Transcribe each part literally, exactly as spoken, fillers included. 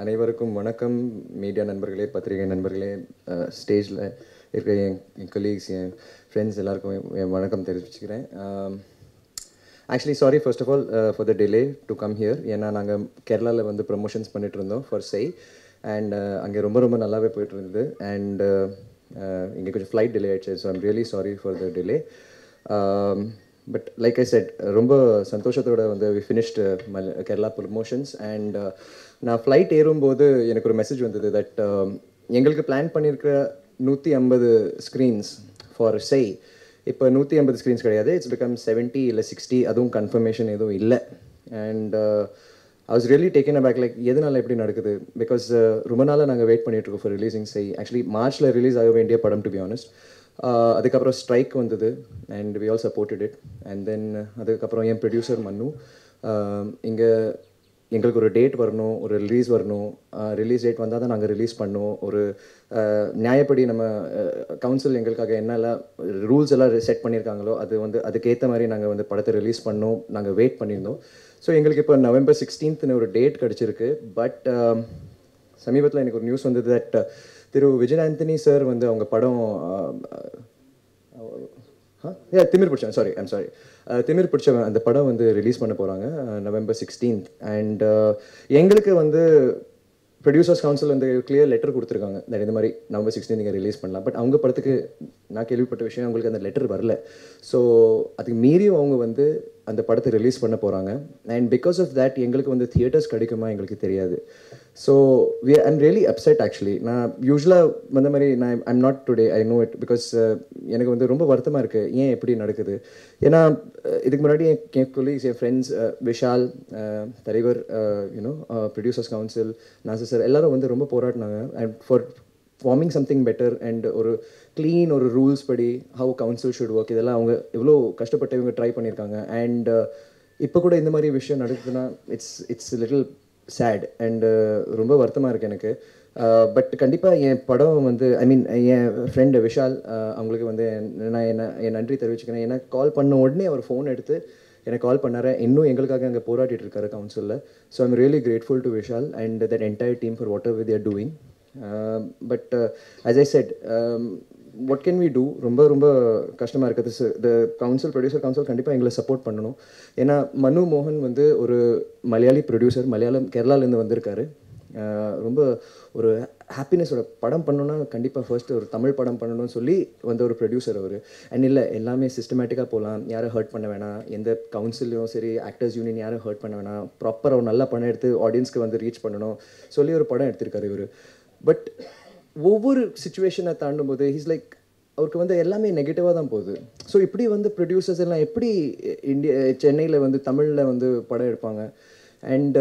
அனைவருக்கும் வணக்கம். மீடியா நண்பர்களே, பத்திரிகை நண்பர்களே, ஸ்டேஜில் இருக்கிற என் என் கொலீக்ஸ், என் ஃப்ரெண்ட்ஸ் எல்லாருக்கும் என் வணக்கம் தெரிவிச்சுக்கிறேன். Actually sorry first of all for the delay to come here. ஏன்னா நாங்கள் கேரளாவில் வந்து ப்ரமோஷன்ஸ் பண்ணிட்டு இருந்தோம் ஃபார் செய். அண்ட் அங்கே ரொம்ப ரொம்ப நல்லாவே போயிட்டு இருந்தது. அண்ட் இங்கே கொஞ்சம் ஃப்ளைட் டிலே ஆயிடுச்சு. So I'm really sorry for the delay. But like I said, ரொம்ப சந்தோஷத்தோட வந்து வி ஃபினிஷ்டு மல் கேரளா ப்ரமோஷன்ஸ். அண்ட் நான் ஃப்ளைட் ஏறும்போது எனக்கு ஒரு மெசேஜ் வந்தது தட் எங்களுக்கு பிளான் பண்ணியிருக்கிற நூற்றி ஐம்பது ஸ்க்ரீன்ஸ் ஃபார் செய் இப்போ நூற்றி ஐம்பது ஸ்க்ரீன்ஸ் கிடையாது. இட்ஸ் பிகம் செவன்ட்டி இல்லை சிக்ஸ்டி, அதுவும் கன்ஃபர்மேஷன் எதுவும் இல்லை. And I was really taken aback, like எதனால் எப்படி நடக்குது. பிகாஸ் ரொம்ப நாளாக நாங்கள் வெயிட் பண்ணிகிட்ருக்கோம் ஃபார் ரிலீஸிங் செய். ஆக்சுவலி மார்ச்சில் ரிலீஸ் ஆக வேண்டிய படம், டு பி ஆனஸ்ட். அதுக்கப்புறம் ஸ்ட்ரைக் வந்தது and we all supported it. And then அதுக்கப்புறம் என் ப்ரொடியூசர் மன்னு இங்கே எங்களுக்கு ஒரு டேட் வரணும், ஒரு ரிலீஸ் வரணும், ரிலீஸ் டேட் வந்தால் தான் நாங்கள் ரிலீஸ் பண்ணோம். ஒரு நியாயப்படி நம்ம கவுன்சில் எங்களுக்காக என்னெல்லாம் ரூல்ஸ் எல்லாம் செட் பண்ணியிருக்காங்களோ அது வந்து அதுக்கேற்ற மாதிரி நாங்கள் வந்து படத்தை ரிலீஸ் பண்ணோம். நாங்கள் வெயிட் பண்ணியிருந்தோம். ஸோ எங்களுக்கு இப்போ நவம்பர் சிக்ஸ்டீன்த்னு ஒரு டேட் கிடச்சிருக்கு. பட் சமீபத்தில் எனக்கு ஒரு நியூஸ் வந்தது தட் திரு விஜய் ஆண்டனி சார் வந்து அவங்க படம் ஏ திமிர் பிடிச்சவன் சாரி ஐம் சாரி திமிர் பிடிச்சவன் அந்த படம் வந்து ரிலீஸ் பண்ண போகிறாங்க நவம்பர் சிக்ஸ்டீன்த். அண்ட் எங்களுக்கு வந்து ப்ரொடியூசர்ஸ் கவுன்சில் வந்து கிளியர் லெட்டர் கொடுத்துருக்காங்க, தட் இந்த மாதிரி நவம்பர் சிக்ஸ்டீன் நீங்கள் ரிலீஸ் பண்ணலாம். பட் அவங்க படத்துக்கு நான் கேள்விப்பட்ட விஷயம், அவங்களுக்கு அந்த லெட்டர் வரல. ஸோ அதுக்கு மீறியும் அவங்க வந்து அந்த படத்தை ரிலீஸ் பண்ண போகிறாங்க. அண்ட் பிகாஸ் ஆஃப் தேட் எங்களுக்கு வந்து தியேட்டர்ஸ் கிடைக்குமா எங்களுக்கு தெரியாது. So we I'm really upset actually. நான் யூஸ்வலாக வந்த மாதிரி நான் I'm not today, I know it. Because எனக்கு வந்து ரொம்ப வருத்தமாக இருக்குது ஏன் எப்படி நடக்குது. ஏன்னா இதுக்கு முன்னாடி என் கொலீக்ஸ், என் ஃப்ரெண்ட்ஸ், விஷால் தலைவர், you know producers council, Nasser sir எல்லாரும் வந்து ரொம்ப போராடினாங்க and for forming something better and ஒரு க்ளீன் ஒரு ரூல்ஸ் படி ஹவு கவுன்சில் ஷுட் ஒர்க். இதெல்லாம் அவங்க எவ்வளோ கஷ்டப்பட்டு இவங்க ட்ரை பண்ணியிருக்காங்க. அண்ட் இப்போ கூட இந்த மாதிரி விஷயம் நடக்குதுன்னா it's it's little sad and ரொம்ப வருத்தமாக இருக்குது எனக்கு. பட் கண்டிப்பாக என் படம் வந்து ஐ மீன் என் ஃப்ரெண்டு விஷால் அவங்களுக்கு வந்து நான் என்ன என் நன்றி தெரிவிச்சுக்கிறேன். ஏன்னா கால் பண்ண உடனே அவர் ஃபோன் எடுத்து எனக்கு கால் பண்ணார். இன்னும் எங்களுக்காக அங்கே போராட்டிகிட்டு இருக்காரு கவுன்சிலில். So I'm really grateful to Vishal and that entire team for whatever they are doing. But as I said, what can we do? ரொம்ப ரொம்ப கஷ்டமாக இருக்குது. த கவுன்சில், ப்ரொடியூசர் கவுன்சில் கண்டிப்பாக எங்களை சப்போர்ட் பண்ணணும். ஏன்னா மனு மோகன் வந்து ஒரு மலையாளி ப்ரொடியூசர், மலையாளம் கேரளாலேருந்து வந்திருக்காரு. ரொம்ப ஒரு ஹாப்பினஸோட படம் பண்ணணுன்னா கண்டிப்பாக ஃபர்ஸ்ட் ஒரு தமிழ் படம் பண்ணணும்னு சொல்லி வந்த ஒரு ப்ரொடியூசர் அவர். அண்ட் இல்லை எல்லாமே சிஸ்டமேட்டிக்காக போகலாம், யாரும் ஹர்ட் பண்ண வேணாம், எந்த கவுன்சிலையும் சரி ஆக்டர்ஸ் யூனியன் யாரும் ஹர்ட் பண்ண வேணாம், ப்ராப்பராக ஒரு நல்ல படம் எடுத்து ஆடியன்ஸ்க்கு வந்து ரீச் பண்ணணும் சொல்லி ஒரு படம் எடுத்திருக்காரு இவர். பட் ஒவ்வொரு சுச்சுவேஷனை தாண்டும் போது ஹீஸ் லைக் அவருக்கு வந்து எல்லாமே நெகட்டிவாக தான் போகுது. ஸோ இப்படி வந்து ப்ரொடியூசர்ஸ் எல்லாம் எப்படி இந்தியா சென்னையில் வந்து தமிழில் வந்து படம் எடுப்பாங்க? அண்ட்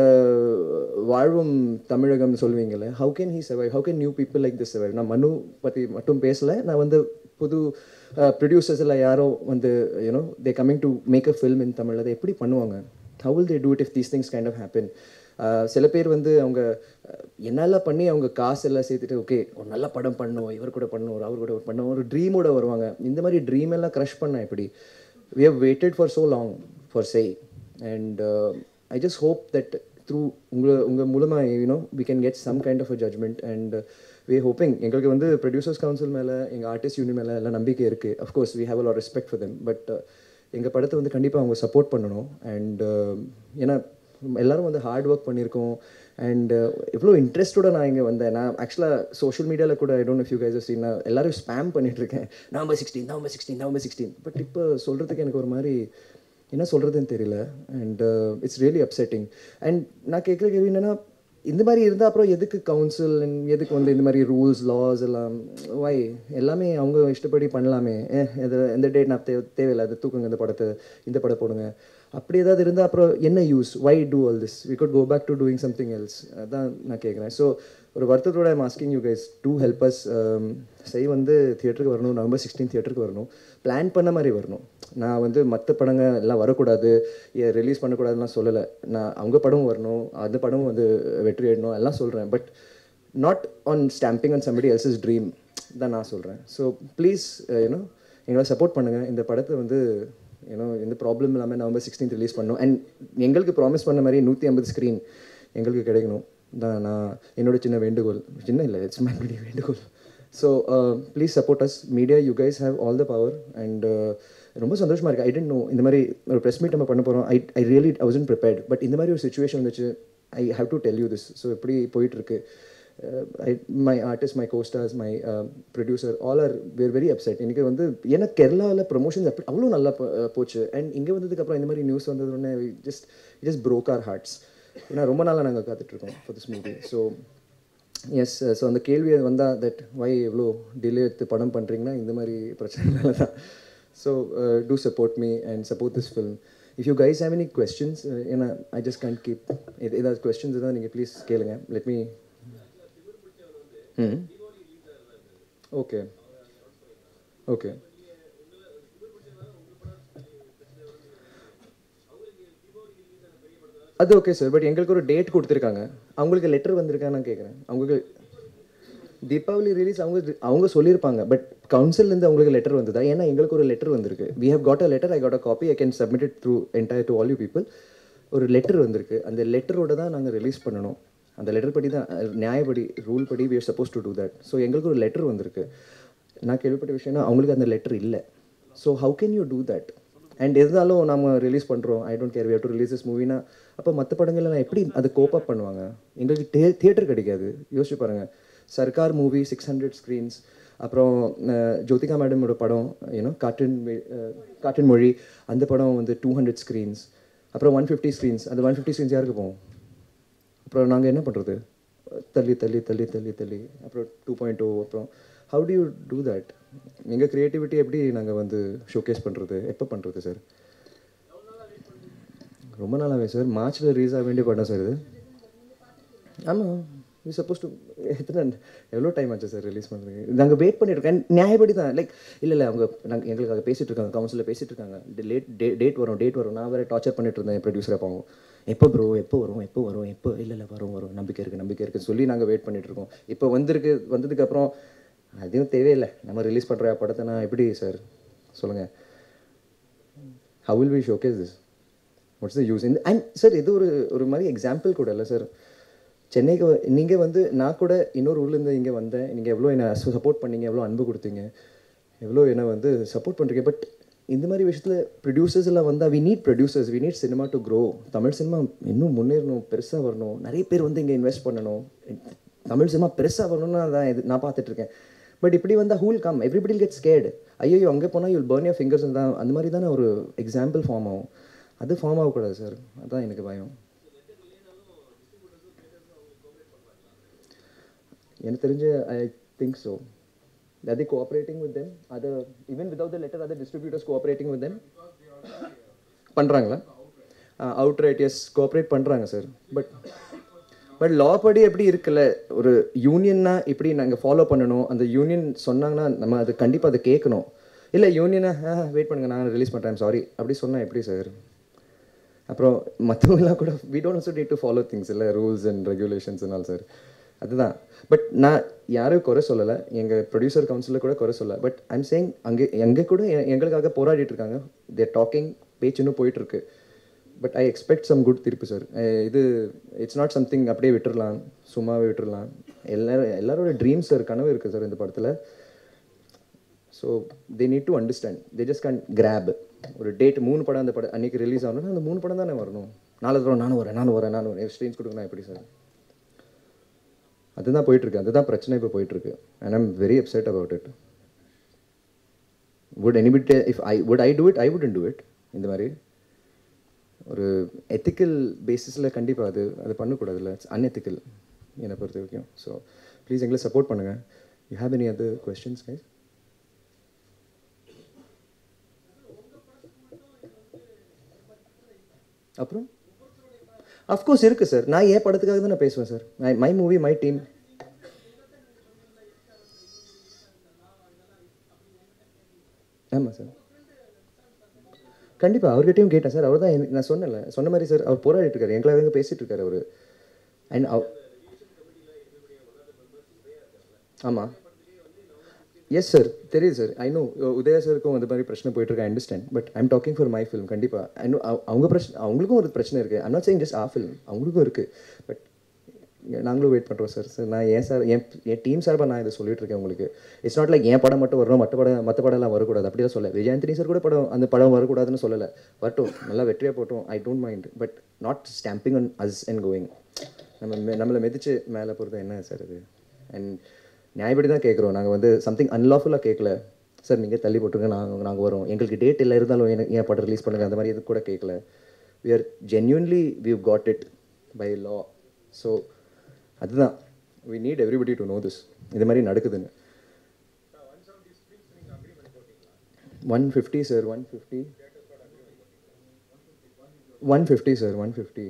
வாழ்வும் தமிழகம் சொல்வீங்களே, how can he survive? How can new people like this survive? நான் மனு பற்றி மட்டும் பேசலை, நான் வந்து புது ப்ரொடியூசர்ஸ் எல்லாம் யாரோ வந்து you know they coming to make a film in Tamil, அதை எப்படி பண்ணுவாங்க? How will they do it if these things kind of happen? சில பேர் வந்து அவங்க என்னெல்லாம் பண்ணி அவங்க காசு எல்லாம் சேர்த்துட்டு ஓகே ஒரு நல்ல படம் பண்ணணும், இவர் கூட பண்ணணும், ஒரு அவர் கூட பண்ணணும், ஒரு ட்ரீமோட வருவாங்க. இந்த மாதிரி ட்ரீம் எல்லாம் க்ரஷ் பண்ண எப்படி? We have waited for so long for Sei. And I just hope that through உங்கள் உங்கள் மூலமாக you know we can get some kind of a judgement. And we hoping எங்களுக்கு வந்து ப்ரொடியூசர்ஸ் கவுன்சில் மேலே, எங்கள் ஆர்டிஸ்ட் யூனியன் மேலே எல்லாம் நம்பிக்கை இருக்குது. Of course we have a lot respect for them. But எங்கள் படத்தை வந்து கண்டிப்பாக அவங்க சப்போர்ட் பண்ணணும். அண்ட் ஏன்னா எல்லோரும் வந்து ஹார்ட் ஒர்க் பண்ணியிருக்கோம். அண்ட் எவ்வளோ இன்ட்ரெஸ்டோட நான் இங்கே வந்தேன். நான் ஆக்சுவலாக சோஷியல் மீடியாவில் கூட I don't know if you guys have seen, நான் எல்லோரும் ஸ்பேம் பண்ணிகிட்ருக்கேன் November sixteen November sixteen November sixteen. But இப்போ சொல்கிறதுக்கு எனக்கு ஒரு மாதிரி என்ன சொல்கிறதுன்னு தெரியல. And it's really upsetting. And நான் கேட்குற கேள்வி என்னென்னா, இந்த மாதிரி இருந்தால் அப்புறம் எதுக்கு கவுன்சில், எதுக்கு வந்து இந்த மாதிரி ரூல்ஸ் லாஸ் எல்லாம் வை? எல்லாமே அவங்க இஷ்டப்படி பண்ணலாமே. ஏ எது எந்த டேட் நான் தேவை தேவையில்லை, அது தூக்குங்க, இந்த படத்தை இந்த படம் போடுங்க, அப்படி ஏதாவது இருந்தால் அப்புறம் என்ன use? Why do all this? We could go back to doing something else. அதான் நான் கேட்குறேன். ஸோ ஒரு வருத்தத்தோட I'm asking you guys to help us. Sei வந்து தியேட்டருக்கு வரணும், நவம்பர் சிக்ஸ்டீன் தியேட்டருக்கு வரணும், பிளான் பண்ண மாதிரி வரணும். நான் வந்து மற்ற படங்கள் எல்லாம் வரக்கூடாது, ரிலீஸ் பண்ணக்கூடாதுலாம் சொல்லலை. நான் அவங்க படமும் வரணும், அந்த படமும் வந்து வெற்றி ஆயிடணும் எல்லாம் சொல்கிறேன். But not on stamping on somebody else's dream தான் நான் சொல்கிறேன். ஸோ ப்ளீஸ் யூனோ எங்களை சப்போர்ட் பண்ணுங்கள். இந்த படத்தை வந்து ஏன்னா எந்த ப்ராப்ளம் இல்லாமல் நவம்பர் சிக்ஸ்டீன்த் ரிலீஸ் பண்ணணும். அண்ட் எங்களுக்கு ப்ராமிஸ் பண்ண மாதிரி நூற்றி ஐம்பது ஸ்க்ரீன் எங்களுக்கு கிடைக்கணும். தான் நான் என்னோட சின்ன வேண்டுகோள். சின்ன இல்லை, இட்ஸ் மை பெரிய வேண்டுகோள். So please support us media. You guys have all the power. And ரொம்ப சந்தோஷமாக இருக்குது. ஐ டென்ட் நோ இந்த மாதிரி ஒரு ப்ரெஸ் மீட் நம்ம பண்ண போகிறோம். I I really I wasn't prepared. But இந்த மாதிரி ஒரு சுச்சுவேஷன் வந்துச்சு. I have to tell you this. So எப்படி போயிட்டுருக்கு, I my artist, my costars, my producer all are were very upset. எனக்கு வந்து ஏன்னா கேரளாவில் ப்ரொமோஷன்ஸ் அப்படி அவ்வளோ நல்லா போச்சு. அண்ட் இங்கே வந்ததுக்கப்புறம் இந்த மாதிரி நியூஸ் வந்ததுன்னே just just broke our hearts. ஏன்னா ரொம்ப நாளாக நாங்கள் காத்துட்ருக்கோம் for this movie. So yes, so அந்த கேள்வி வந்தால் தட் வை எவ்வளோ டிலே எடுத்து படம் பண்ணுறீங்கன்னா இந்த மாதிரி பிரச்சனைனால தான். So to support me and support this film. If you guys have any questions, ஏன்னா ஐ ஜஸ்ட் கேன்ட் கீப் ஏதாவது கொஸ்டின்ஸ் தான் நீங்கள் ப்ளீஸ் கேளுங்க. Let me. Hmm okay okay அது ஓகே சார். பட் எங்களுக்கு ஒரு டேட் கொடுத்துருக்காங்க. அவங்களுக்கு லெட்டர் வந்திருக்கான்னு நான் கேட்குறேன். அவங்களுக்கு தீபாவளி ரிலீஸ் அவங்க அவங்க சொல்லியிருப்பாங்க. பட் கவுன்சிலேருந்து அவங்களுக்கு லெட்டர் வந்ததா? ஏன்னா எங்களுக்கு ஒரு லெட்டர் வந்திருக்கு. We have got a letter. I got a copy. I can submit it through entire to all you people. ஒரு லெட்டர் வந்திருக்கு. அந்த லெட்டரோட தான் நாங்கள் ரிலீஸ் பண்ணணும். அந்த லெட்டர் படி தான், நியாயப்படி, ரூல் படி we are suppose to do that. So எங்களுக்கு ஒரு லெட்டர் வந்திருக்கு. நான் கேள்விப்பட்ட விஷயம்னா அவங்களுக்கு அந்த லெட்டர் இல்லை. So how can you do that? And இருந்தாலும் நம்ம ரிலீஸ் பண்ணுறோம், I don't care, we have to release this மூவினா அப்போ மற்ற படங்கள்லாம் எப்படி அது கோப் அப் பண்ணுவாங்க? எங்களுக்கு டே தியேட்டர் கிடைக்காது. யோசிச்சு பாருங்கள். Sarkar movie six hundred screens, அப்புறம் ஜோதிகா மேடமோட படம் யூனோ காற்றின் காற்றின் மொழி, அந்த படம் வந்து டூ ஹண்ட்ரட் ஸ்க்ரீன்ஸ், அப்புறம் ஒன் ஃபிஃப்டி ஸ்க்ரீன்ஸ். அந்த ஒன் ஃபிஃப்டி ஸ்க்ரீன்ஸ் யாருக்கு போகும்? அப்புறம் நாங்கள் என்ன பண்ணுறது? தள்ளி தள்ளி தள்ளி தள்ளி தள்ளி அப்புறம் டூ பாயிண்ட் டூ அப்புறம் how do you do that? எங்கள் க்ரியேட்டிவிட்டி எப்படி நாங்கள் வந்து ஷோகேஸ் பண்ணுறது? எப்போ பண்ணுறது சார்? ரொம்ப நாளாகவே சார். மார்ச்சில் ரிலீஸ் ஆக வேண்டிய படம் சார் இது. ஆமாம், வி சப்போஸ் டு. எத்தனை எவ்வளோ டைம் ஆச்சு சார் ரிலீஸ் பண்ணுறதுக்கு? நாங்கள் வெயிட் பண்ணியிருக்கோம். நியாயப்படி தான். லைக் இல்லை இல்லை அவங்க நாங்கள் எங்களுக்காக பேசிகிட்டு இருக்காங்க, கவுன்சிலில் பேசிகிட்டு இருக்காங்க. லேட் டே டேட் வரும் டேட் வரும். நான் வேறு டார்ச்சர் பண்ணிட்டு இருந்தேன் என் ப்ரொடியூசரை. பாவம், எப்போ ப்ரோ எப்போ வரும் எப்போ வரும் எப்போ இல்லை இல்லை வரும் வரும் நம்பிக்கை இருக்குது நம்பிக்கை இருக்குன்னு சொல்லி நாங்கள் வெயிட் பண்ணிகிட்ருக்கோம். இப்போ வந்திருக்கு. வந்ததுக்கப்புறம் அதுவும் தேவையில்லை. நம்ம ரிலீஸ் பண்ணுற படத்தை நான் எப்படி சார் சொல்லுங்கள்? How will we showcase this? What's the use? இந்த அண்ட் சார் இது ஒரு ஒரு மாதிரி எக்ஸாம்பிள் கூட இல்லை சார். சென்னைக்கு நீங்கள் வந்து நான் கூட இன்னொரு ஊர்லேருந்து இங்கே வந்தேன். நீங்கள் எவ்வளோ என்னை சப்போர்ட் பண்ணீங்க, எவ்வளோ அன்பு கொடுத்தீங்க, எவ்வளோ என்னை வந்து சப்போர்ட் பண்ணுறீங்க. பட் இந்த மாதிரி விஷயத்தில் ப்ரொடியூசர்ஸ் எல்லாம் வந்தால் we need producers, we need cinema to grow. Tamil cinema இன்னும் முன்னேறணும், பெருசாக வரணும். நிறைய பேர் வந்து இங்கே இன்வெஸ்ட் பண்ணணும். தமிழ் சினிமா பெருசாக வரணும்னு தான் இது நான் பார்த்துட்ருக்கேன். பட் இப்படி வந்தால் who'll come, everybody get scared. ஐயோ அங்கே போனால் யூல் பர்ன் யோர் ஃபிங்கர்ஸ் தான். அந்த மாதிரி தானே ஒரு எக்ஸாம்பிள் ஃபார்ம் ஆகும். அது ஃபார்ம் ஆகக்கூடாது சார். அதுதான் எனக்கு பயம். எனக்கு தெரிஞ்ச I think so. Are they cooperating with them? Other, even without the letter, other distributors cooperating with them? பண்ணுறாங்களா? அவுட்ரைட் எஸ் கோஆப்ரேட் பண்ணுறாங்க சார். பட் பட் லா படி எப்படி இருக்குல்ல, ஒரு யூனியன்னா இப்படி நாங்கள் ஃபாலோ பண்ணணும். அந்த யூனியன் சொன்னாங்கன்னா நம்ம அது கண்டிப்பாக அதை கேட்கணும். இல்லை யூனியனை வெயிட் பண்ணுங்கள் நான் ரிலீஸ் பண்ணுறேன் சாரி அப்படி சொன்னால் எப்படி சார்? அப்புறம் மற்றவங்களாம் கூட we don't also need to follow things இல்லை, ரூல்ஸ் அண்ட் ரெகுலேஷன்ஸ்னால் சார். அதுதான். பட் நான் யாரும் குறை சொல்லலை, எங்கள் ப்ரொடியூசர் கவுன்சிலில் கூட குறை சொல்லலை. பட் ஐம் சேயிங் அங்கே எங்கே கூட எங்களுக்காக போராடிட்டு இருக்காங்க. தேர் டாக்கிங், பேச்சு இன்னும் போயிட்டுருக்கு. But I expect some good தீர்ப்பு சார். இது இட்ஸ் நாட் சம்திங் அப்படியே விட்டுடலாம், சும்மாவே விட்டுடலாம். எல்லாரும் எல்லாரோட ட்ரீம்ஸ் சார், கனவு இருக்குது சார் இந்த படத்தில். So they need to understand. They just can grab ஒரு டேட். மூணு படம் அந்த படம் அன்றைக்கி ரிலீஸ் ஆகணும்னா அந்த மூணு படம் தானே வரணும். நாலு தடவை நானும் வரேன் நானும் வரேன் நானும் வரேன் ஸ்க்ரீன்ஸ் கொடுக்கணும் எப்படி சார்? அதுதான் போயிட்டுருக்கு. அதுதான் பிரச்சனை இப்போ போயிட்டுருக்கு. And I'm very upset about it. Would anybody if I would I do it? I wouldn't do it. இந்த மாதிரி ஒரு எத்திக்கல் பேசிஸில் கண்டிப்பாக அது அது பண்ணக்கூடாதுல்ல. இட்ஸ் அன்எத்திக்கல் என்னை பொறுத்த வரைக்கும். ஸோ ப்ளீஸ் எங்களை சப்போர்ட் பண்ணுங்கள். You have any other questions guys? அப்புறம் அஃப்கோர்ஸ் இருக்குது சார். நான் ஏன் படத்துக்காக தான் நான் பேசுவேன் sir. My my movie my team. ஆமாம் சார், கண்டிப்பாக அவர்கிட்டையும் கேட்டேன் சார். அவர் தான் நான் சொன்னல சொன்ன மாதிரி சார் அவர் போராடிட்டு இருக்காரு, எங்களாக பேசிகிட்டு இருக்காரு அவர். அண்ட் அவ் ஆமாம் எஸ் சார், தெரியுது சார். ஐ நோ உதயா சாருக்கும் அந்த மாதிரி பிரச்சனை போயிட்டுருக்கு. I understand. But I'm talking for my film. கண்டிப்பாக ஐ நோ அவங்க பிரச்சனை, அவங்களுக்கும் ஒரு பிரச்சனை இருக்குது. I'm not saying just a film, அவங்களுக்கும் இருக்குது. பட் நாங்களும் வெயிட் பண்ணுறோம் சார். சார் நான் ஏன் சார் என் என் டீம் சார்பாக நான் இதை சொல்லிட்டு இருக்கேன் உங்களுக்கு. இட்ஸ் நாட் லைக் என் படம் மட்டும் வரணும், மற்ற படம் மற்ற படம்லாம் வரக்கூடாது அப்படிலாம் சொல்ல. விஜயாந்தனி சார் கூட படம் அந்த படம் வரக்கூடாதுன்னு சொல்லலை. வரட்டும், நல்லா வெற்றியாக போட்டோம், I don't mind. But not stamping on us and going. நம்ம நம்மளை மிதிச்சு மேலே போகிறது என்ன சார் இது? அண்ட் நியாயப்படி தான் கேட்குறோம். நாங்கள் வந்து சம்திங் அன்லாஃபுல்லாக கேட்கல சார். நீங்கள் தள்ளி போட்டுருங்க, நாங்கள் நாங்கள் வரோம், எங்களுக்கு டேட் இல்லை இருந்தாலும் எனக்கு என் படம் ரிலீஸ் பண்ணுங்கள், அந்த மாதிரி இது கூட கேட்கல. We are genuinely we got it by law. So அதுதான், we need everybody to know this, இது மாதிரி நடக்குதுன்னு. One fifty sir, one fifty one fifty sir, one fifty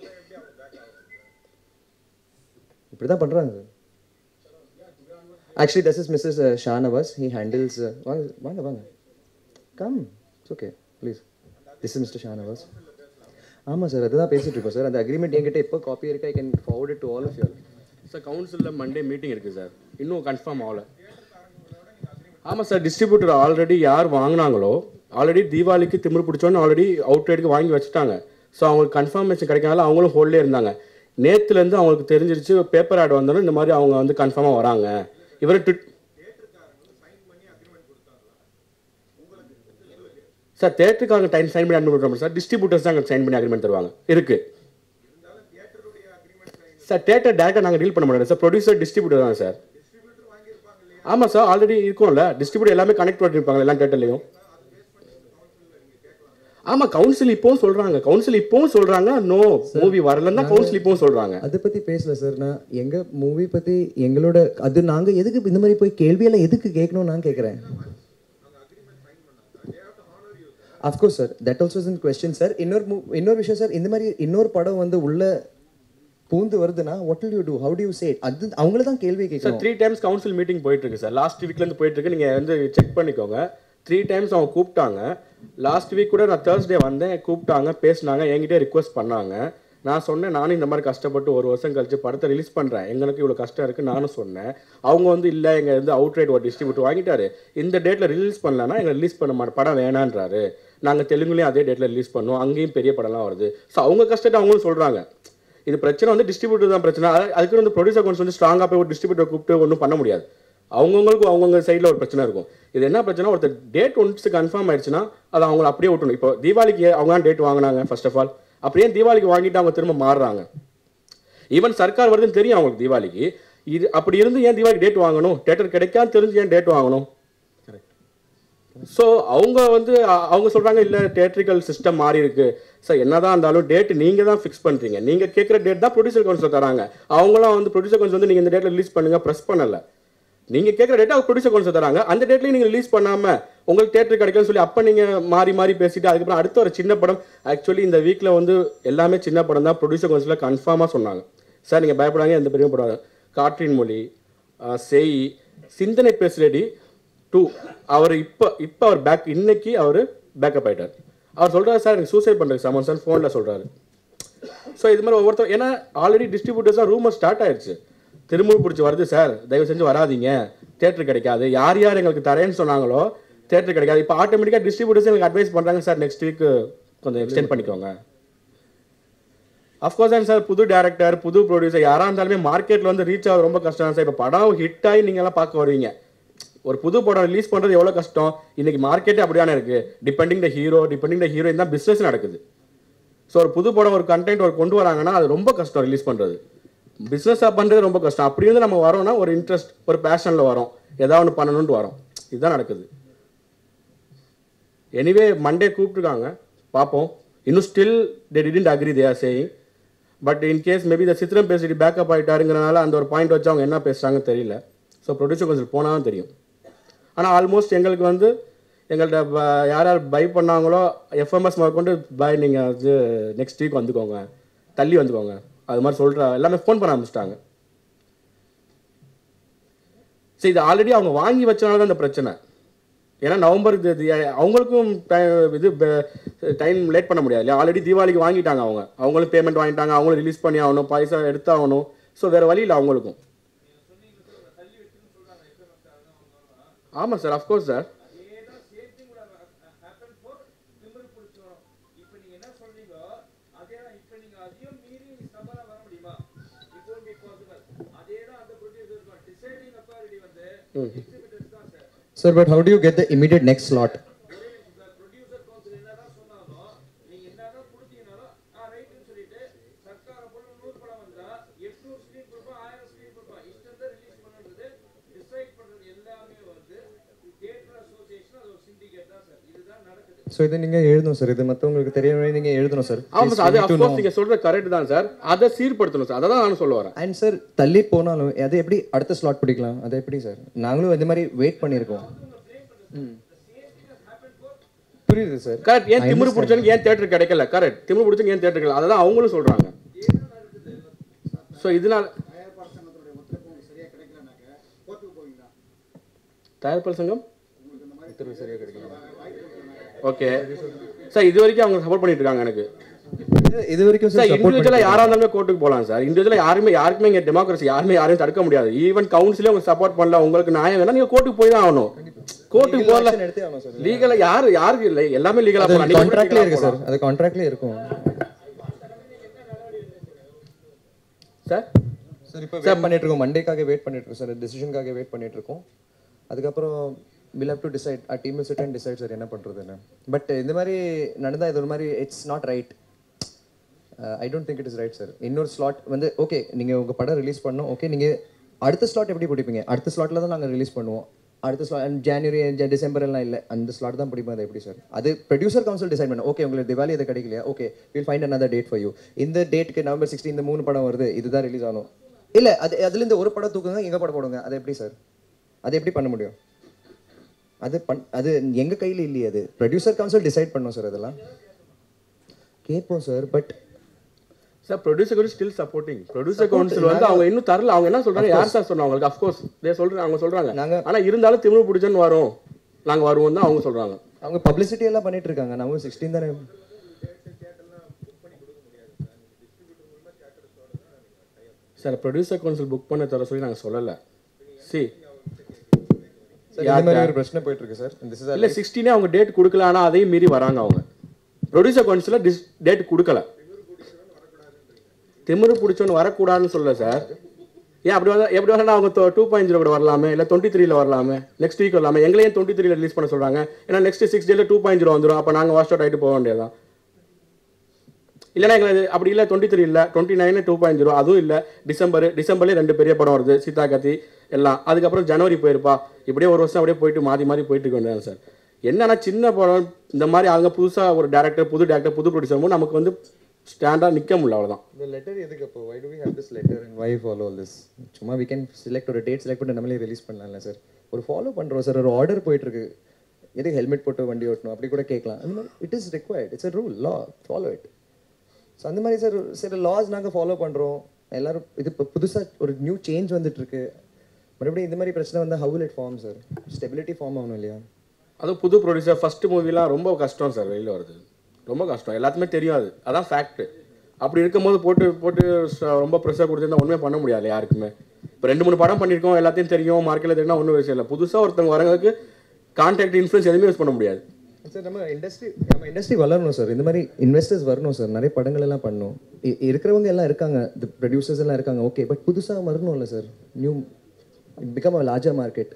இப்படி தான் பண்ணுறாங்க சார். Actually, this is Missus Uh, Shahnawaz. He handles. Uh, vaanga, vaanga. Come. It's okay. Please. This is Mister Shahnawaz. ஆமாம் sir, அதுதான் பேசிகிட்டு இருக்கோம் சார். அந்த agreement என்கிட்ட எப்போ காப்பி இருக்கு, I can forward it to all of you. Sir கவுன்சிலில் Monday meeting இருக்குது சார், இன்னும் கன்ஃபார்ம் ஆகலை. ஆமாம் சார், டிஸ்ட்ரிபியூட்டர் ஆல்ரெடி யார் வாங்கினாங்களோ ஆல்ரெடி தீபாவளிக்கு திமிரு பிடிச்சோன்னு ஆல்ரெடி அவுட் ரேட்டுக்கு வாங்கி வச்சுட்டாங்க. ஸோ அவங்களுக்கு கன்ஃபர்மேஷன் கிடைக்காத அவங்களும் ஹோல்டே இருந்தாங்க. நேற்றுலேருந்து அவங்களுக்கு தெரிஞ்சிருச்சு பேப்பர் ஆட் வந்தோன்னா இந்த மாதிரி அவங்க வந்து கன்ஃபார்மாக வராங்க. இவர் சார் தேட்டருக்காக டைம் சைன் பண்ணி அக்ரிமெண்ட் பண்ணுறோம் சார். டிஸ்ட்ரிபியூட்டர்ஸ் தான் சைன் பண்ணி அக்ரிமெண்ட் தருவாங்க இருக்கு சார். தேட்டர் டேரக்டாக நாங்கள் டீல் பண்ண முடியாது சார், ப்ரொடியூசர் டிஸ்ட்ரிபியூட்டர் தான் சார். ஆமாம் சார், ஆல்ரெடி இருக்கும்ல டிஸ்ட்ரிபியூட்டர், எல்லாமே கனெக்ட் பண்ணிருப்பாங்க எல்லா தேட்டர்லையும். ஆமாம், கவுன்சில் இப்போவும் சொல்கிறாங்க, கவுன்சில் இப்போவும் சொல்கிறாங்க நோ மூவி வரலன்னா கவுன்சில் இப்போவும் சொல்கிறாங்க. அதை பற்றி பேசல சார். நான் எங்கள் மூவி பற்றி எங்களோட அது நாங்கள் எதுக்கு இந்த மாதிரி போய் கேள்வியெல்லாம் எதுக்கு கேட்கணும்னு நான் கேட்குறேன். Of course sir, that also is in question sir. இன்னொரு இன்னொரு விஷயம் சார், இந்த மாதிரி இன்னொரு படம் வந்து உள்ள பூந்து வருதுன்னா what will you do, how do you say? அது அவங்கள தான் கேள்வி கேட்குறேன் sir. Three times council meeting போயிட்டு இருக்கு சார், லாஸ்ட் வீக்லேருந்து போயிட்டு இருக்கு, நீங்கள் வந்து செக் பண்ணிக்கோங்க. த்ரீ டைம்ஸ் அவங்க கூப்பிட்டாங்க. லாஸ்ட் வீக் கூட நான் தேர்ஸ்டே வந்தேன், கூப்பிட்டாங்க, பேசினாங்க, என்கிட்ட ரிக்வஸ்ட் பண்ணாங்க. நான் சொன்னேன் நானும் இந்த மாதிரி கஷ்டப்பட்டு ஒரு வருஷம் கழிச்சு படத்தை ரிலீஸ் பண்ணுறேன், எங்களுக்கு இவ்வளோ கஷ்டம் இருக்குது நானும் சொன்னேன். அவங்க வந்து இல்லை, எங்கள் வந்து அவுட் ரைட் ஒரு டிஸ்ட்ரிபியூட்டர் வாங்கிட்டாரு, இந்த டேட்டில் ரிலீஸ் பண்ணலன்னா எங்களை ரிலீஸ் பண்ண மாட்டேன், படம் வேணான்றாரு. நாங்கள் தெலுங்குலேயும் அதே டேட்டில் ரிலீஸ் பண்ணுவோம், அங்கேயும் பெரிய படம்லாம் வருது. ஸோ அவங்க கஷ்டத்தை அவங்களும் சொல்கிறாங்க. இது பிரச்சனை வந்து டிஸ்ட்ரிபியூட்டர் தான் பிரச்சனை. அதுக்கு வந்து ப்ரொடியூசர் கொஞ்சம் வந்து ஸ்ட்ராங்காக போய் ஒரு டிஸ்ட்ரிபியூட்டர் கூப்பிட்டு ஒன்றும் பண்ண முடியாது. அவங்கவுங்களுக்கும் அவங்கவுங்க சைடில் ஒரு பிரச்சனை இருக்கும். இது என்ன பிரச்சனை, ஒருத்தர் டேட் ஒன்ஸ் கன்ஃபார்ம் ஆயிடுச்சுன்னா அதை அவங்கள அப்படியே விட்டணும். இப்போ தீபாவளிக்கு அவங்க தான் டேட் வாங்கினாங்க ஃபர்ஸ்ட் ஆஃப் ஆல், அப்படியே தீபாவளிக்கு வாங்கிட்டு அவங்க திரும்ப மாறுறாங்க. ஈவன் சர்க்கார் வருதுன்னு தெரியும் அவங்களுக்கு தீபாவளிக்கு. இது அப்படி இருந்து ஏன் தீபாவளிக்கு டேட் வாங்கணும், தேட்டர் கிடைக்கான்னு தெரிஞ்சு ஏன் டேட் வாங்கணும்? ஸோ அவங்க வந்து அவங்க சொல்கிறாங்க இல்லை தேட்ரிக்கல் சிஸ்டம் மாறி இருக்கு சார். என்னதான் இருந்தாலும் டேட் நீங்கள் தான் ஃபிக்ஸ் பண்ணுறீங்க, நீங்கள் கேட்குற டேட் தான் ப்ரொடியூசர் கவுன்சில் தராங்க. அவங்களாம் வந்து ப்ரொடியூசர் கவுன்சில் வந்து நீங்கள் இந்த டேட்டில் ரிலீஸ் பண்ணுங்க ப்ரெஸ் பண்ணலை. நீங்கள் கேட்குற டேட்டை அவங்க ப்ரொடியூசர் கவுன்சில் தராங்க, அந்த டேட்லையும் நீங்கள் ரிலீஸ் பண்ணாமல் உங்களுக்கு தேட்டர் கிடைக்கும்னு சொல்லி அப்போ நீங்கள் மாறி மாறி பேசிட்டு அதுக்கப்புறம் அடுத்த ஒரு சின்ன படம். ஆக்சுவலி இந்த வீக்கில் வந்து எல்லாமே சின்ன படம் தான் ப்ரொடியூசர் கவுன்சிலில் கன்ஃபார்மாக சொன்னாங்க. சார் நீங்கள் பயப்படாங்க, எந்த பெரிய படம் காற்றின் மொழி, செய், சிந்தனை பேசுறடி டூ, அவர் இப்போ இப்போ அவர் பேக் இன்னைக்கு அவர் பேக்கப் ஆகிட்டார். அவர் சொல்கிறார் சார் எனக்கு சூசைட் பண்ணுறதுக்கு சமன் சார் ஃபோனில் சொல்கிறாரு. ஸோ இது மாதிரி ஒவ்வொருத்தர், ஏன்னா ஆல்ரெடி டிஸ்ட்ரிபியூட்டர்ஸ் தான் ரூமர் ஸ்டார்ட் ஆயிடுச்சு, திரும்ப பிடிச்சி வருது சார் தயவு செஞ்சு வராதிங்க, தேட்டர் கிடைக்காது, யார் யார் எங்களுக்கு தரேன்னு சொன்னாங்களோ தேட்டர் கிடைக்காது. இப்போ ஆட்டோமேட்டிக்காக டிஸ்ட்ரிபியூட்டர்ஸ் எங்களுக்கு அட்வைஸ் பண்ணுறாங்க சார் நெக்ஸ்ட் வீக் கொஞ்சம் எக்ஸ்டெண்ட் பண்ணிக்கோங்க. அஃப்கோர்ஸ் தான் சார், புது டேரக்டர் புது ப்ரொடியூசர் யாராக இருந்தாலுமே மார்க்கெட்டில் வந்து ரீச் ஆக ரொம்ப கஷ்டம் சார். இப்போ படம் ஹிட் ஆகி நீங்கள்லாம் பார்க்க வருவீங்க, ஒரு புது படம் ரிலீஸ் பண்ணுறது எவ்வளோ கஷ்டம். இன்னைக்கு மார்க்கெட்டே அப்படியான இருக்குது, depending the hero depending the heroine தான் பிஸ்னஸ் நடக்குது. ஸோ ஒரு புது படம் ஒரு கண்டென்ட் ஒரு கொண்டு வராங்கன்னா அது ரொம்ப கஷ்டம் ரிலீஸ் பண்ணுறது, பிஸ்னஸாக பண்ணுறது ரொம்ப கஷ்டம். அப்படி இருந்து நம்ம வரோம்னா ஒரு இன்ட்ரெஸ்ட் ஒரு பேஷனில் வரோம், ஏதாவது ஒன்று பண்ணணுன்ட்டு வரோம், இதுதான் நடக்குது. எனிவே மண்டே கூப்பிட்டுருக்காங்க, பார்ப்போம். இன்னும் still they didn't agree they are saying. But in case maybe இந்த சித்திரம் பேசிட்டு பேக்கப் ஆகிட்டாருங்கிறனால அந்த ஒரு பாயிண்ட் வச்சு அவங்க என்ன பேசுகிறாங்கன்னு தெரியல. ஸோ ப்ரொடியூசர் கவுன்சில் போனால் தான் தெரியும். ஆனால் ஆல்மோஸ்ட் எங்களுக்கு வந்து எங்கள்கிட்ட யார் யார் பை பண்ணாங்களோ எஃப்எம்எஸ் கொண்டு பை நீங்கள் வந்து நெக்ஸ்ட் வீக் வந்துக்கோங்க, தள்ளி வந்துக்கோங்க, அது மாதிரி சொல்கிற எல்லாமே ஃபோன் பண்ண ஆரம்பிச்சிட்டாங்க. சரி, இது ஆல்ரெடி அவங்க வாங்கி வச்சனால தான் இந்த பிரச்சனை. ஏன்னா நவம்பர் இது அவங்களுக்கும் இது டைம் லேட் பண்ண முடியாது இல்லையா, ஆல்ரெடி தீபாவளிக்கு வாங்கிட்டாங்க அவங்க, அவங்களும் பேமெண்ட் வாங்கிட்டாங்க, அவங்களும் ரிலீஸ் பண்ணி ஆகணும், பைசா எடுத்தாகணும். ஸோ வேறு வழி இல்லை அவங்களுக்கும். ஆமாம் sir, of course sir. Sir, but how do you get the immediate next slot? So இதை நீங்கள் எழுதணும் சார், இது மற்றவங்களுக்கு தெரிய நீங்கள் எழுதணும் சார். ஆமாம் சார், அது அஃப்கோர்ஸ் நீங்கள் சொல்கிற கரெக்ட் தான் சார், அதை சீர்படுத்தணும் சார், அதை தான் நான் சொல்ல வரேன். அண்ட் சார் தள்ளி போனாலும் அதை எப்படி அடுத்த ஸ்லாட் பிடிக்கலாம், அதை எப்படி சார்? நாங்களும் இந்த மாதிரி வெயிட் பண்ணியிருக்கோம். புரியுது சார். கரெக்ட். ஏன் திமிரு பிடிச்சவனுக்கு ஏன் தேட்டர் கிடைக்கல? கரெக்ட். திமிரு பிடிச்சவங்க ஏன் தேட்டர் கிடைக்கல, அதை தான் அவங்களும் சொல்கிறாங்க. ஸோ இதனால தயாரிப்பாளர் சங்கம் சரியாக கிடைக்கல. ஓகே சார், இது வரைக்கும் அவங்க சப்போர்ட் பண்ணிட்டு இருக்காங்க எனக்கு. இது வரைக்கும் சார் இண்டிவிஜுவலா யாரா இருந்தாலும் கோர்ட்டுக்கு போகலாம் சார். இண்டிவிஜுவலா யாருமே யாருக்குமே இங்கே டெமோக்ரஸி யாருமே யாரையும் தடுக்க முடியாது. ஈவன் கவுன்சிலே உங்களுக்கு சப்போர்ட் பண்ணல, உங்களுக்கு நியாயம் வேணா நீங்க கோர்ட்டுக்கு போய் தான் ஆகணும். கோர்ட்டுக்கு போகல லீகலா யாரு யாருக்கு இல்லை, எல்லாமே லீகலா போகலாம். கான்ட்ராக்ட்லயே இருக்கு சார், அது கான்ட்ராக்ட்லயே இருக்கும் சார். சார் இப்போ வெயிட் பண்ணிட்டு இருக்கோம், மண்டேக்காக வெயிட் பண்ணிட்டு இருக்கோம் சார், டிசிஷனுக்காக வெயிட் பண்ணிட்டு இருக்கோம். அதுக்கப்புறம் we'll have to decide, our team will sit and decide sir என்ன பண்ணுறதுன்னு. பட் இந்த மாதிரி நடந்தால் இது ஒரு மாதிரி it's not right. I don't think it is right sir. இன்னொரு ஸ்லாட் வந்து ஓகே நீங்கள் உங்கள் படம் ரிலீஸ் பண்ணோம், ஓகே நீங்கள் அடுத்த ஸ்லாட் எப்படி பிடிப்பீங்க? அடுத்த ஸ்லாட்டில் தான் நாங்கள் ரிலீஸ் பண்ணுவோம். அடுத்த ஸ்லாட் ஜனவரி டிசம்பர் எல்லாம் இல்லை, அந்த ஸ்லாட் தான் பிடிப்போம். அது எப்படி சார்? அது ப்ரொடியூசர் கவுன்சில் டிசைட் பண்ணோம். ஓகே உங்களுக்கு திவாலி அது கிடைக்கலையா, okay will find another date for you. இந்த டேட்டுக்கு நவம்பர் சிக்ஸ்டீன் இந்த மூணு படம் வருது, இதுதான் ரிலீஸ் ஆகணும். இல்லை அது அதுலேருந்து ஒரு படம் தூக்குங்க, எங்கள் படம் போடுங்க. அது எப்படி சார்? அது எப்படி பண்ண முடியும்? அது பண் அது எங்கள் கையில் இல்லையே, அது ப்ரொடியூசர் கவுன்சில் டிசைட் பண்ணோம் சார். அதெல்லாம் கேட்போம் சார். பட் சார் ப்ரொடியூசர் கூட ஸ்டில் சப்போர்ட்டிங். ப்ரொடியூசர் கவுன்சில் வந்து அவங்க இன்னும் தரல. அவங்க என்ன சொல்றாங்க, யார் சார் சொன்னாங்க அவங்களுக்கு? அஃப்கோர்ஸ் தே சொல்றாங்க, அவங்க சொல்றாங்க நாங்கள் ஆனால் இருந்தாலும் திமிரு பிடிச்சன்னு வரும், நாங்கள் வருவோம் தான் அவங்க சொல்றாங்க. அவங்க பப்ளிசிட்டி எல்லாம் பண்ணிட்டு இருக்காங்க. நம்ம சிக்ஸ்டீன் தானே சார். ப்ரொடியூசர் கவுன்சில் புக் பண்ண தர சொல்லி நாங்கள் சொல்லலை. சி ஒரு பிரச்சனை போயிட்டு இருக்கு சார். இல்லை சிக்ஸ்டீனே அவங்க டேட் கொடுக்கல, ஆனால் அதையும் மீறி வராங்க அவங்க. ப்ரொடியூசர் கவுன்சிலில் டிஸ் டேட் கொடுக்கல. திமிரு பிடிச்சோன்னு வரக்கூடாதுன்னு சொல்ல சார். ஏன் அப்படி வந்தால் எப்படி வரலாம்? அவங்க டூ பாயிண்ட் ஜீரோ கூட வரலாமே, இல்லை டுவெண்ட்டி த்ரீல வரலாமே, நெக்ஸ்ட் வீக் வரலாமே. எங்களையும் டுவெண்ட்டி த்ரீல ரிலீஸ் பண்ண சொல்கிறாங்க. ஏன்னா நெக்ஸ்ட் சிக்ஸ் டேல டூ பாயிண்ட் ஜீரோ வந்துடும். அப்போ நாங்கள் வாஷ் அவுட் ஆகிட்டு போக வேண்டியதான். இல்லைனா எங்களுக்கு அப்படி இல்லை, டுவெண்ட்டி த்ரீ இல்லை, twenty nine two point zero அதுவும் இல்லை. டிசம்பர் டிசம்பர்லேயே ரெண்டு பெரிய படம் வருது, சீதா கத்தி எல்லாம். அதுக்கப்புறம் ஜனவரி போயிருப்பா. இப்படியே ஒரு வருஷம் அப்படியே போயிட்டு மாறி மாறி போயிட்டு இருக்க வேண்டியது சார். என்னன்னா சின்ன படம் இந்த மாதிரி அவங்க புதுசாக ஒரு டேரக்டர், புது டேரக்டர், புது ப்ரொடியூசர் போது நமக்கு வந்து ஸ்டாண்டாக நிற்க முடியல, அவ்வளோதான். இந்த லெட்டர் எதுக்கு அப்போ? why do we have this letter and why follow all this? சும்மா we can select ஒரு டேட் செலக்ட் பண்ணி நம்மளே ரிலீஸ் பண்ணலாம்ல சார். ஒரு ஃபாலோ பண்ணுறோம் சார், ஒரு ஆர்டர் போயிட்டு இருக்கு. எதுக்கு ஹெல்மெட் போட்டு வண்டி ஓட்டணும் அப்படி கூட கேட்கலாம். அந்த மாதிரி it is required, it's a rule, law, follow it. So அந்த மாதிரி சார் சில லாஸ் நாங்கள் ஃபாலோ பண்ணுறோம் எல்லோரும். இது இப்போ புதுசாக ஒரு நியூ சேஞ்ச் வந்துட்டுருக்கு. மறுபடியும் இந்த மாதிரி பிரச்சனை வந்து how will it form sir? Stability form ஆகணும் இல்லையா? அதுவும் புது ப்ரொடியூசர் ஃபஸ்ட்டு மூவிலாம் ரொம்ப கஷ்டம் சார், வெளியில் வருது ரொம்ப கஷ்டம், எல்லாத்துக்குமே தெரியும். அது அதான் ஃபேக்ட். அப்படி இருக்கும்போது போட்டு போட்டு ரொம்ப ப்ரெஷர் கொடுத்துருந்தா ஒன்றுமே பண்ண முடியாது யாருக்குமே. இப்போ ரெண்டு மூணு படம் பண்ணியிருக்கோம், எல்லாத்தையும் தெரியும், மார்க்கெட்டில் தெரியும், ஒன்றும் விஷயம் இல்லை. புதுசாக ஒருத்தவங்க வரவங்களுக்கு கான்டாக்ட் இன்ஃப்ளூயன்ஸ் எதுவுமே யூஸ் பண்ண முடியாது சார். நம்ம இண்டஸ்ட்ரி நம்ம இண்டஸ்ட்ரி வளரணும் சார். இந்த மாதிரி இன்வெஸ்டர்ஸ் வரணும் சார். நிறைய படங்கள் எல்லாம் பண்ணணும். இருக்கிறவங்க எல்லாம் இருக்காங்க, தி ப்ரொடியூசர்ஸ் எல்லாம் இருக்காங்க, ஓகே. பட் புதுசாக வரணும்ல sir. New become a larger market.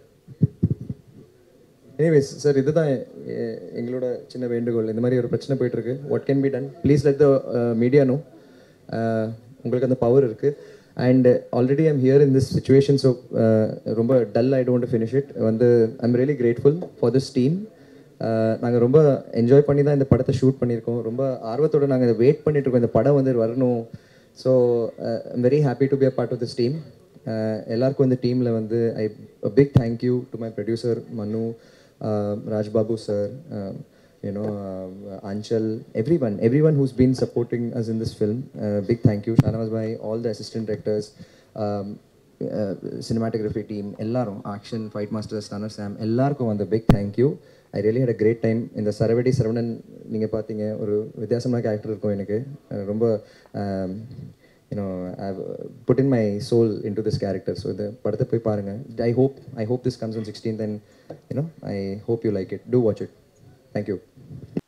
Anyways sir, இதுதான் எங்களோட சின்ன வேண்டுகோள். இந்த மாதிரி ஒரு பிரச்சனை போயிட்டுருக்கு. What can be done? Please let the media know. உங்களுக்கு அந்த பவர் இருக்குது. And already I'm here in this situation. So ரொம்ப dull, I don't finish it. வந்து I am really grateful for this team. நாங்கள் ரொம்ப என்ஜாய் பண்ணி தான் இந்த படத்தை ஷூட் பண்ணியிருக்கோம். ரொம்ப ஆர்வத்தோடு நாங்கள் இதை வெயிட் பண்ணிகிட்ருக்கோம், இந்த படம் வந்து வரணும். So I'm very happy to be a part of this team. எல்லாருக்கும் இந்த டீமில் வந்து I big thank you to my producer Manu, Rajbabu sir, you know Anchal, everyone, everyone who's been supporting us in this film. Uh, big thank you. Shanawaz bhai, all the assistant directors, um, uh, cinematography team, ellarum, action, fight masters, Stunner Sam, ellarkum வந்து big thank you. I really had a great time. இந்த சரவடி சரவணன் நீங்கள் பார்த்தீங்க, ஒரு வித்தியாசமான character இருக்கும் எனக்கு. ரொம்ப you know I put in my soul in to this character. So இந்த படத்தை போய் பாருங்கள். I hope I hope this comes on sixteenth and you know I hope you like it. Do watch it. Thank you.